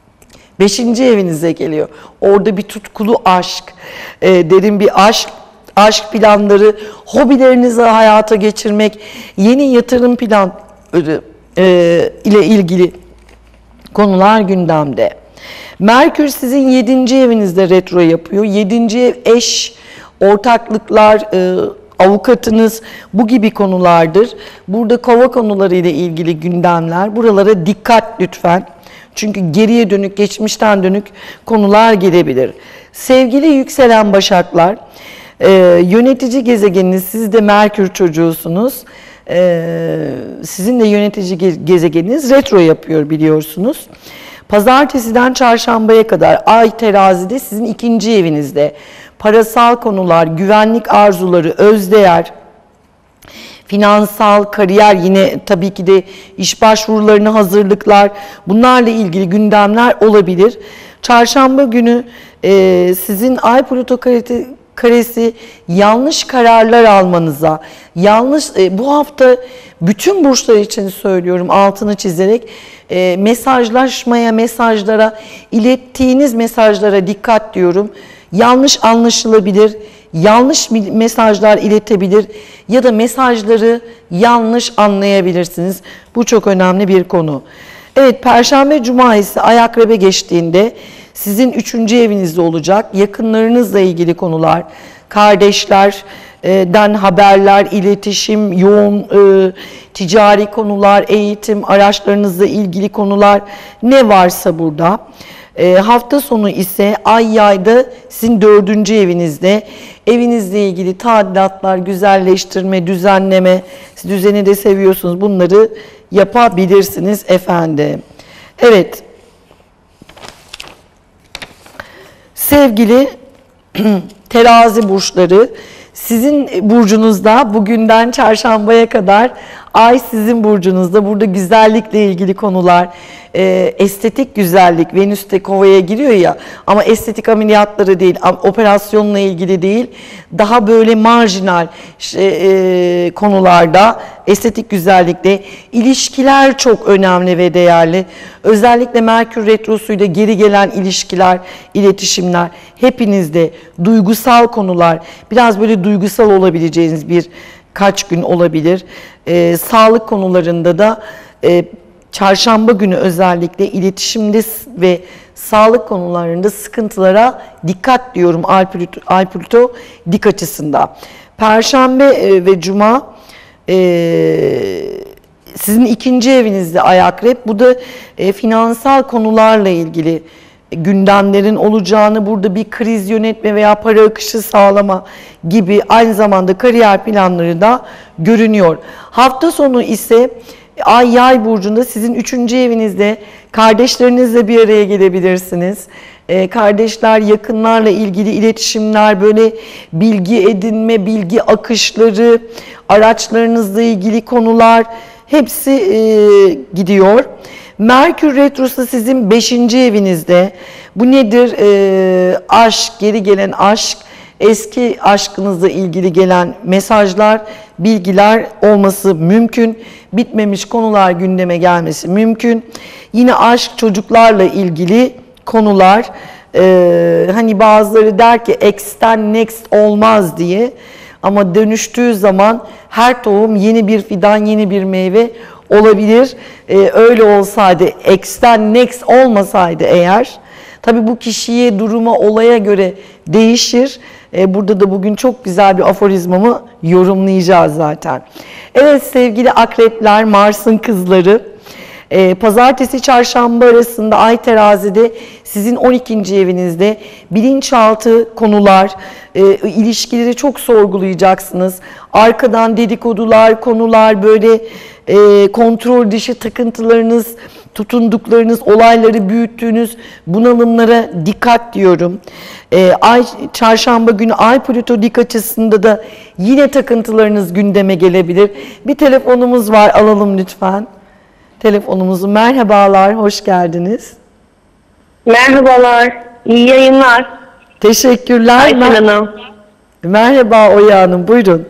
Beşinci evinize geliyor. Orada bir tutkulu aşk, e, derin bir aşk aşk planları, hobilerinizi hayata geçirmek, yeni yatırım planları e, ile ilgili konular gündemde. Merkür sizin yedinci evinizde retro yapıyor. yedinci ev eş, ortaklıklar, e, avukatınız, bu gibi konulardır. Burada kova konuları ile ilgili gündemler. Buralara dikkat lütfen. Çünkü geriye dönük, geçmişten dönük konular gelebilir. Sevgili yükselen Başaklar, e, yönetici gezegeniniz, siz de Merkür çocuğusunuz. E, sizin de yönetici ge gezegeniniz retro yapıyor biliyorsunuz. Pazartesiden çarşambaya kadar Ay terazide sizin ikinci evinizde. Parasal konular, güvenlik arzuları, özdeğer, finansal, kariyer, yine tabii ki de iş başvurularına hazırlıklar, bunlarla ilgili gündemler olabilir. Çarşamba günü e, sizin Ay Plüto karesi, karesi yanlış kararlar almanıza, yanlış e, bu hafta bütün burçlar için söylüyorum altını çizerek, e, mesajlaşmaya, mesajlara, ilettiğiniz mesajlara dikkat diyorum. Yanlış anlaşılabilir, yanlış mesajlar iletebilir ya da mesajları yanlış anlayabilirsiniz. Bu çok önemli bir konu. Evet, Perşembe Cuma ise Ay Akrep'e geçtiğinde sizin üçüncü evinizde olacak. Yakınlarınızla ilgili konular, kardeşlerden haberler, iletişim, yoğun e, ticari konular, eğitim, araçlarınızla ilgili konular, ne varsa burada. E, hafta sonu ise Ay Yay'da sizin dördüncü evinizde. Evinizle ilgili tadilatlar, güzelleştirme, düzenleme, siz düzeni de seviyorsunuz, bunları yapabilirsiniz efendim. Evet. Sevgili terazi burçları, sizin burcunuzda bugünden çarşambaya kadar Ay sizin burcunuzda. Burada güzellikle ilgili konular, e, estetik güzellik, Venüs de kovaya giriyor ya, ama estetik ameliyatları değil, operasyonla ilgili değil, daha böyle marjinal e, konularda estetik güzellikle ilişkiler çok önemli ve değerli. Özellikle Merkür Retrosu'yla geri gelen ilişkiler, iletişimler, hepinizde duygusal konular, biraz böyle duygusal olabileceğiniz bir kaç gün olabilir. Ee, sağlık konularında da e, çarşamba günü özellikle iletişimde ve sağlık konularında sıkıntılara dikkat diyorum Ay Plüto, Ay Plüto dik açısında. Perşembe e, ve Cuma e, sizin ikinci evinizde Ay Akrep. Bu da e, finansal konularla ilgili gündemlerin olacağını, burada bir kriz yönetme veya para akışı sağlama gibi, aynı zamanda kariyer planları da görünüyor. Hafta sonu ise Ay Yay burcunda sizin üçüncü evinizde kardeşlerinizle bir araya gelebilirsiniz. Ee, kardeşler, yakınlarla ilgili iletişimler, böyle bilgi edinme, bilgi akışları, araçlarınızla ilgili konular hepsi e, gidiyor. Merkür Retrosu sizin beşinci evinizde. Bu nedir? Ee, aşk, geri gelen aşk, eski aşkınızla ilgili gelen mesajlar, bilgiler olması mümkün. Bitmemiş konular gündeme gelmesi mümkün. Yine aşk, çocuklarla ilgili konular. Ee, hani bazıları der ki X'ten next olmaz diye. Ama dönüştüğü zaman her tohum yeni bir fidan, yeni bir meyve olabilir. Ee, öyle olsaydı, X'ten next olmasaydı eğer, tabii bu kişiye, duruma, olaya göre değişir. Ee, burada da bugün çok güzel bir aforizmamı yorumlayacağız zaten. Evet sevgili akrepler, Mars'ın kızları. Ee, Pazartesi çarşamba arasında Ay terazide sizin on ikinci evinizde bilinçaltı konular, e, ilişkileri çok sorgulayacaksınız. Arkadan dedikodular, konular, böyle e, kontrol dışı takıntılarınız, tutunduklarınız, olayları büyüttüğünüz bunalımlara dikkat diyorum. E, Ay çarşamba günü Ay Plüto dik açısında da yine takıntılarınız gündeme gelebilir. Bir telefonumuz var, alalım lütfen. Telefonumuzu, merhabalar, hoş geldiniz. Merhabalar, iyi yayınlar. Teşekkürler. Aysel Mer Hanım. Merhaba Oya Hanım, buyurun.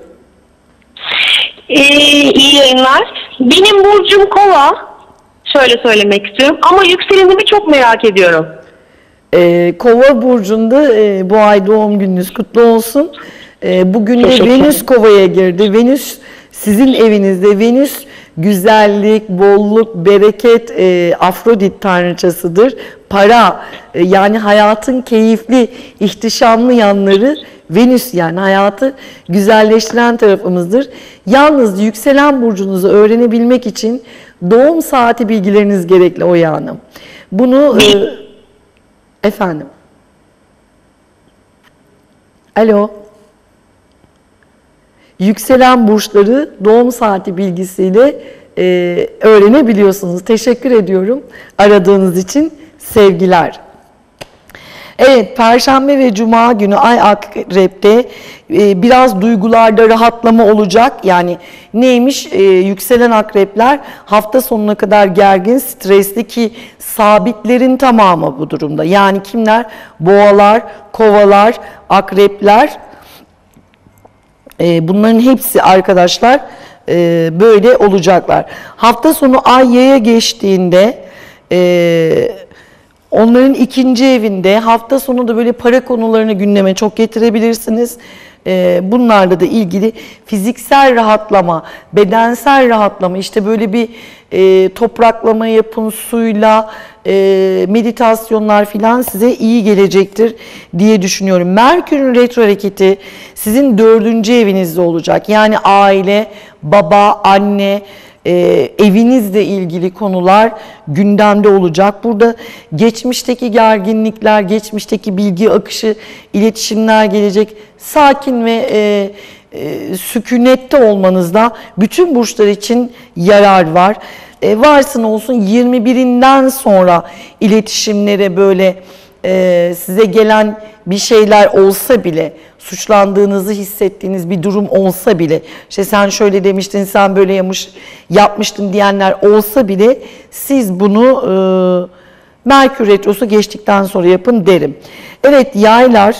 Ee, iyi yayınlar. Benim burcum Kova. Şöyle söylemek istiyorum ama yükselenimi çok merak ediyorum. Ee, Kova burcunda e, bu ay doğum gününüz kutlu olsun. E, bugün de Teşekkür Venüs ederim. Kova'ya girdi. Venüs sizin evinizde. Venüs güzellik, bolluk, bereket, e, Afrodit tanrıçasıdır. Para, e, yani hayatın keyifli, ihtişamlı yanları Venüs, yani hayatı güzelleştiren tarafımızdır. Yalnız yükselen burcunuzu öğrenebilmek için doğum saati bilgileriniz gerekli Oya Hanım. Bunu e, efendim. Alo. Yükselen burçları doğum saati bilgisiyle e, öğrenebiliyorsunuz. Teşekkür ediyorum aradığınız için. Sevgiler. Evet, Perşembe ve Cuma günü Ay Akrep'te e, biraz duygularda rahatlama olacak. Yani neymiş? E, yükselen akrepler hafta sonuna kadar gergin, stresli, ki sabitlerin tamamı bu durumda. Yani kimler? Boğalar, kovalar, akrepler. E, bunların hepsi arkadaşlar e, böyle olacaklar. Hafta sonu Ay Yay'a geçtiğinde e, onların ikinci evinde hafta sonu da böyle para konularını gündeme çok getirebilirsiniz. Ee, bunlarla da ilgili fiziksel rahatlama, bedensel rahatlama, işte böyle bir e, topraklama yapın suyla, e, meditasyonlar filan size iyi gelecektir diye düşünüyorum. Merkür'ün retro hareketi sizin dördüncü evinizde olacak. Yani aile, baba, anne, Ee, evinizle ilgili konular gündemde olacak. Burada geçmişteki gerginlikler, geçmişteki bilgi akışı, iletişimler gelecek. Sakin ve e, e, sükunette olmanızda bütün burçlar için yarar var. E, varsın olsun yirmi birinden sonra iletişimlere böyle e, size gelen bir şeyler olsa bile, suçlandığınızı hissettiğiniz bir durum olsa bile, işte sen şöyle demiştin, sen böyle yamış, yapmıştın diyenler olsa bile siz bunu e, Merkür Retrosu geçtikten sonra yapın derim. Evet yaylar,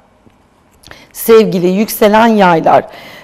sevgili yükselen yaylar,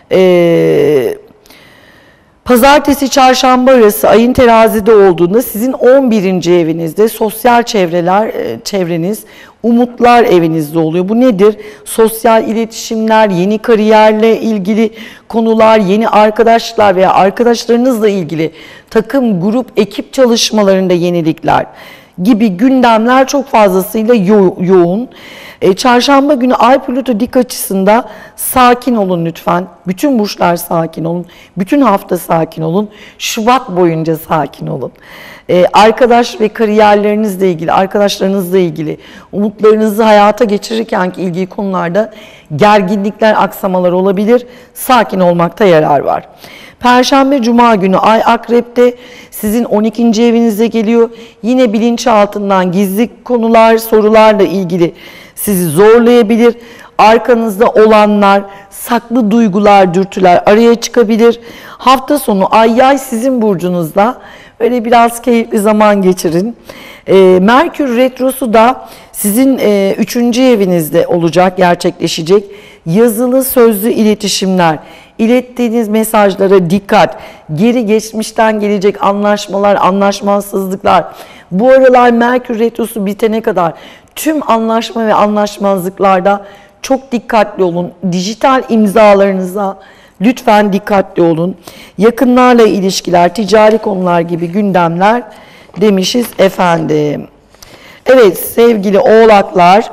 e, Pazartesi, çarşamba arası ayın terazide olduğunda sizin on birinci evinizde sosyal çevreler, çevreniz, umutlar evinizde oluyor. Bu nedir? Sosyal iletişimler, yeni kariyerle ilgili konular, yeni arkadaşlar veya arkadaşlarınızla ilgili takım, grup, ekip çalışmalarında yenilikler gibi gündemler çok fazlasıyla yo yoğun. E, çarşamba günü Ay Plüto dik açısında sakin olun lütfen. Bütün burçlar sakin olun. Bütün hafta sakin olun. Şubat boyunca sakin olun. E, arkadaş ve kariyerlerinizle ilgili, arkadaşlarınızla ilgili, umutlarınızı hayata geçirirkenki ilgili konularda gerginlikler, aksamalar olabilir. Sakin olmakta yarar var. Perşembe, Cuma günü Ay Akrep'te sizin on ikinci evinize geliyor. Yine bilinçaltından gizli konular, sorularla ilgili sizi zorlayabilir. Arkanızda olanlar, saklı duygular, dürtüler araya çıkabilir. Hafta sonu Ay Yay sizin burcunuzda. Öyle biraz keyifli zaman geçirin. E, Merkür Retrosu da sizin e, üçüncü evinizde olacak, gerçekleşecek. Yazılı, sözlü iletişimler, ilettiğiniz mesajlara dikkat, geri geçmişten gelecek anlaşmalar, anlaşmazsızlıklar. Bu aralar Merkür Retrosu bitene kadar tüm anlaşma ve anlaşmazlıklarda çok dikkatli olun. Dijital imzalarınıza lütfen dikkatli olun. Yakınlarla ilişkiler, ticari konular gibi gündemler demişiz efendim. Evet sevgili oğlaklar,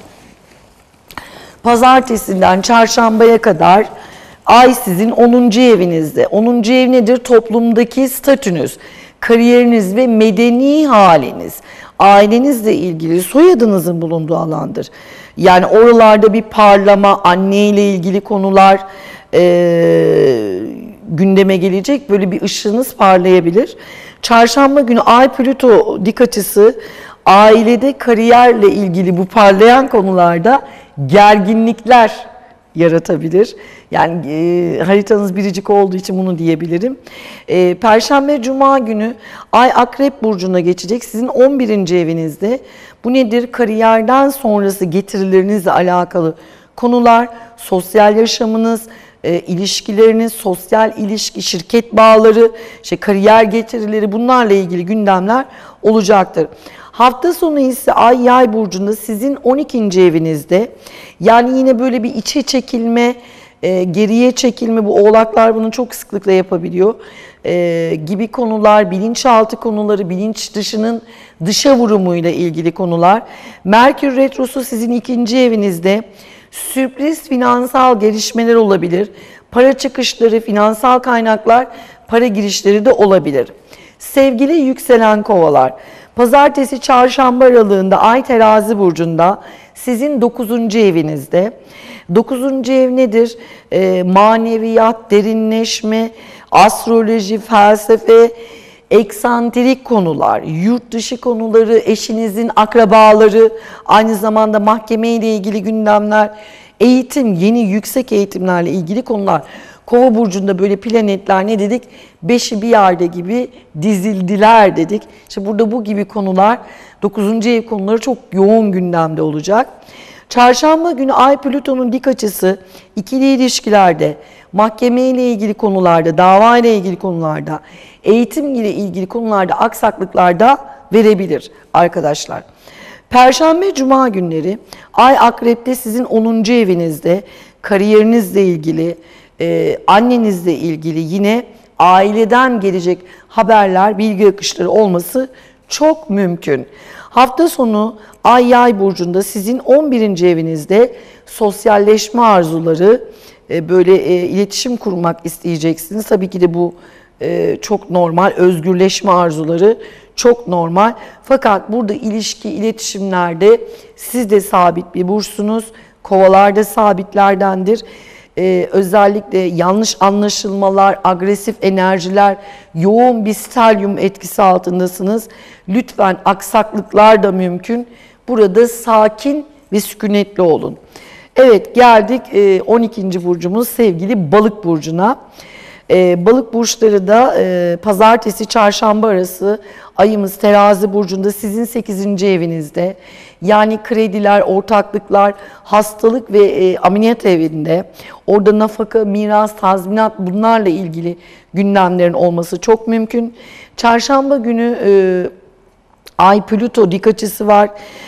pazartesinden çarşambaya kadar Ay sizin onuncu evinizde. onuncu ev nedir? Toplumdaki statünüz, kariyeriniz ve medeni haliniz, ailenizle ilgili, soyadınızın bulunduğu alandır. Yani oralarda bir parlama, anneyle ilgili konular e, gündeme gelecek. Böyle bir ışığınız parlayabilir. Çarşamba günü Ay Plüto dik açısı ailede kariyerle ilgili bu parlayan konularda gerginlikler yaratabilir. Yani e, haritanız biricik olduğu için bunu diyebilirim. E, Perşembe, Cuma günü Ay Akrep Burcu'na geçecek. Sizin on birinci evinizde. Bu nedir? Kariyerden sonrası getirilerinizle alakalı konular, sosyal yaşamınız, e, ilişkileriniz, sosyal ilişki, şirket bağları, işte kariyer getirileri, bunlarla ilgili gündemler olacaktır. Hafta sonu ise Ay Yay burcunda sizin on ikinci evinizde. Yani yine böyle bir içe çekilme, e, geriye çekilme, bu oğlaklar bunu çok sıklıkla yapabiliyor. E, gibi konular, bilinçaltı konuları, bilinç dışının dışa vurumuyla ilgili konular. Merkür Retrosu sizin ikinci evinizde. Sürpriz finansal gelişmeler olabilir. Para çıkışları, finansal kaynaklar, para girişleri de olabilir. Sevgili yükselen kovalar, pazartesi çarşamba aralığında Ay Terazi burcunda sizin dokuzuncu evinizde. dokuzuncu ev nedir? E, maneviyat, derinleşme, astroloji, felsefe, eksantrik konular, yurt dışı konuları, eşinizin akrabaları, aynı zamanda mahkeme ile ilgili gündemler, eğitim, yeni yüksek eğitimlerle ilgili konular. Kova burcunda böyle planetler ne dedik? Beşi bir yerde gibi dizildiler dedik. İşte burada bu gibi konular, dokuzuncu ev konuları çok yoğun gündemde olacak. Çarşamba günü Ay Plüton'un dik açısı ikili ilişkilerde, mahkeme ile ilgili konularda, dava ile ilgili konularda, eğitim ile ilgili konularda aksaklıklarda verebilir arkadaşlar. Perşembe, Cuma günleri Ay Akrep'te sizin onuncu evinizde, kariyerinizle ilgili, e, annenizle ilgili yine aileden gelecek haberler, bilgi akışları olması çok mümkün. Hafta sonu Ay Yay burcunda sizin on birinci evinizde sosyalleşme arzuları, e, böyle e, iletişim kurmak isteyeceksiniz. Tabii ki de bu e, çok normal, özgürleşme arzuları çok normal. Fakat burada ilişki, iletişimlerde siz de sabit bir burçsunuz. Kovalar da sabitlerdendir. Ee, özellikle yanlış anlaşılmalar, agresif enerjiler, yoğun bir stelyum etkisi altındasınız. Lütfen aksaklıklar da mümkün. Burada sakin ve sükunetli olun. Evet, geldik e, on ikinci burcumuz sevgili Balık burcuna. E, balık burçları da e, pazartesi çarşamba arası ayımız Terazi burcunda sizin sekizinci evinizde. Yani krediler, ortaklıklar, hastalık ve e, ameliyat evinde. Orada nafaka, miras, tazminat, bunlarla ilgili gündemlerin olması çok mümkün. Çarşamba günü e, Ay Plüto dik açısı var.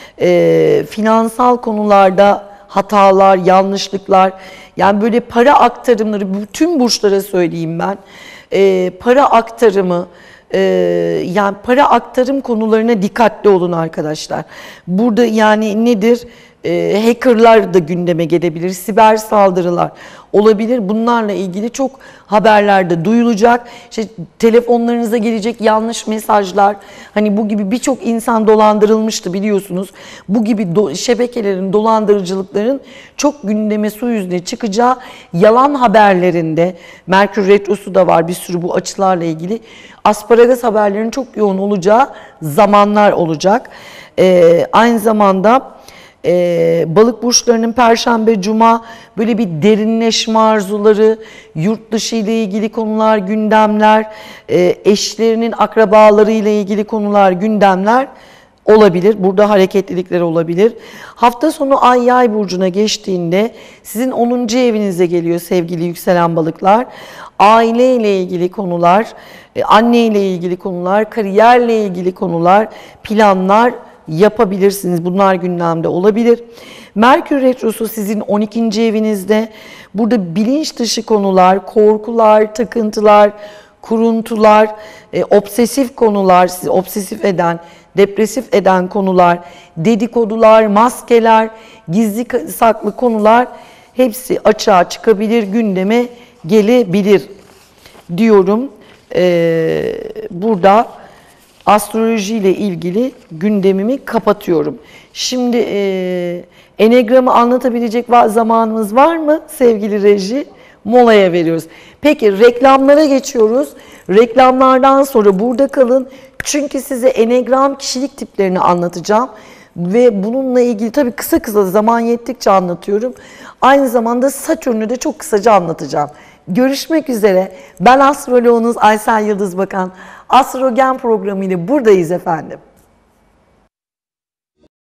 E, finansal konularda hatalar, yanlışlıklar, yani böyle para aktarımları, bütün burçlara söyleyeyim ben, e, para aktarımı, e, yani para aktarım konularına dikkatli olun arkadaşlar. Burada yani nedir? E, hackerlar da gündeme gelebilir, siber saldırılar olabilir. Bunlarla ilgili çok haberlerde duyulacak. İşte telefonlarınıza gelecek yanlış mesajlar. Hani bu gibi birçok insan dolandırılmıştı biliyorsunuz. Bu gibi do şebekelerin, dolandırıcılıkların çok gündeme, su yüzüne çıkacağı, yalan haberlerinde, Merkür Retrosu da var bir sürü bu açılarla ilgili, asparagas haberlerinin çok yoğun olacağı zamanlar olacak. Ee, aynı zamanda Ee, balık burçlarının Perşembe, Cuma böyle bir derinleşme arzuları, yurt dışı ile ilgili konular, gündemler, e, eşlerinin akrabaları ile ilgili konular, gündemler olabilir. Burada hareketlilikler olabilir. Hafta sonu Ay Yay burcuna geçtiğinde sizin onuncu evinize geliyor sevgili yükselen balıklar. Aile ile ilgili konular, anne ile ilgili konular, kariyerle ilgili konular, planlar yapabilirsiniz. Bunlar gündemde olabilir. Merkür Retrosu sizin on ikinci evinizde. Burada bilinç dışı konular, korkular, takıntılar, kuruntular, e, obsesif konular, sizi obsesif eden, depresif eden konular, dedikodular, maskeler, gizli saklı konular hepsi açığa çıkabilir, gündeme gelebilir diyorum. Ee, burada astroloji ile ilgili gündemimi kapatıyorum. Şimdi e, enegramı anlatabilecek zamanımız var mı sevgili reji? Molaya veriyoruz. Peki reklamlara geçiyoruz. Reklamlardan sonra burada kalın. Çünkü size enegram kişilik tiplerini anlatacağım. Ve bununla ilgili tabii kısa kısa zaman yettikçe anlatıyorum. Aynı zamanda Satürn'ü de çok kısaca anlatacağım. Görüşmek üzere. Ben astroloğunuz Aysel Yıldız Bakan. Astrogen programı ile buradayız efendim.